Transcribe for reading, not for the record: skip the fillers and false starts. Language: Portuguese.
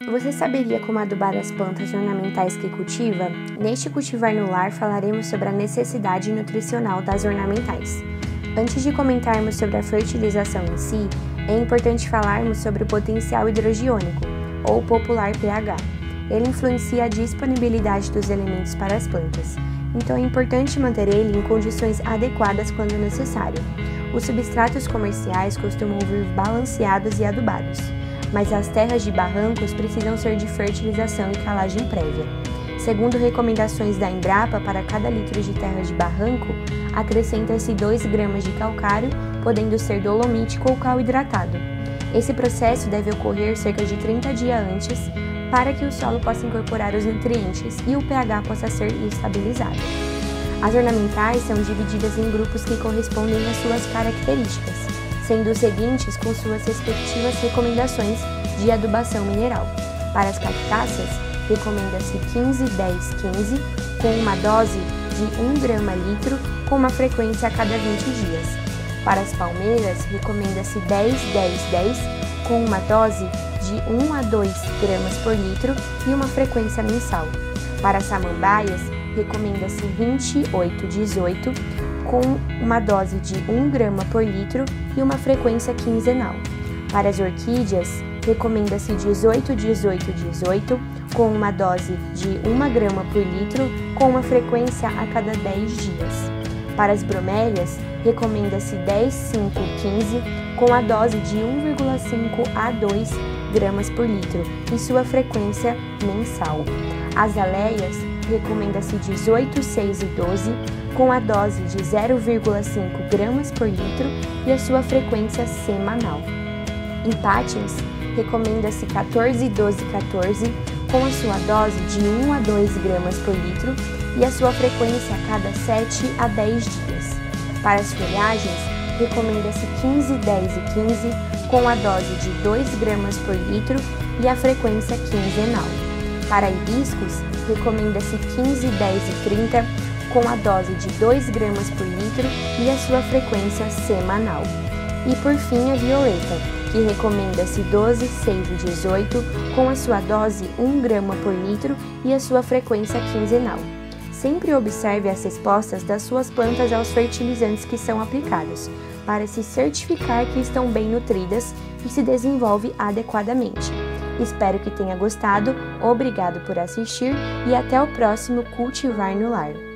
Você saberia como adubar as plantas ornamentais que cultiva? Neste Cultivar no Lar falaremos sobre a necessidade nutricional das ornamentais. Antes de comentarmos sobre a fertilização em si, é importante falarmos sobre o potencial hidrogiônico, ou popular pH. Ele influencia a disponibilidade dos elementos para as plantas, então é importante manter ele em condições adequadas quando necessário. Os substratos comerciais costumam vir balanceados e adubados, mas as terras de barrancos precisam ser de fertilização e calagem prévia. Segundo recomendações da Embrapa, para cada litro de terra de barranco, acrescenta-se 2 gramas de calcário, podendo ser dolomítico ou cal hidratado. Esse processo deve ocorrer cerca de 30 dias antes, para que o solo possa incorporar os nutrientes e o pH possa ser estabilizado. As ornamentais são divididas em grupos que correspondem às suas características, sendo os seguintes com suas respectivas recomendações de adubação mineral. Para as cactáceas, recomenda-se 15-10-15, com uma dose de 1 grama litro, com uma frequência a cada 20 dias. Para as palmeiras, recomenda-se 10-10-10, com uma dose de 1 a 2 gramas por litro e uma frequência mensal. Para as samambaias, recomenda-se 28-18, com uma dose de 1 grama por litro e uma frequência quinzenal. Para as orquídeas, recomenda-se 18-18-18, com uma dose de 1 grama por litro, com uma frequência a cada 10 dias. Para as bromélias, recomenda-se 10-5-15, com a dose de 1,5 a 2 gramas por litro e sua frequência mensal. As aleias, recomenda-se 18, 6 e 12, com a dose de 0,5 gramas por litro e a sua frequência semanal. Em pátins, recomenda-se 14, 12, 14, com a sua dose de 1 a 2 gramas por litro e a sua frequência a cada 7 a 10 dias. Para as folhagens, recomenda-se 15, 10 e 15, com a dose de 2 gramas por litro e a frequência quinzenal. Para hibiscos, recomenda-se 15, 10 e 30, com a dose de 2 gramas por litro e a sua frequência semanal. E por fim a violeta, que recomenda-se 12, 6 e 18, com a sua dose 1 grama por litro e a sua frequência quinzenal. Sempre observe as respostas das suas plantas aos fertilizantes que são aplicados, para se certificar que estão bem nutridas e se desenvolvem adequadamente. Espero que tenha gostado, obrigado por assistir e até o próximo Cultivar no Lar.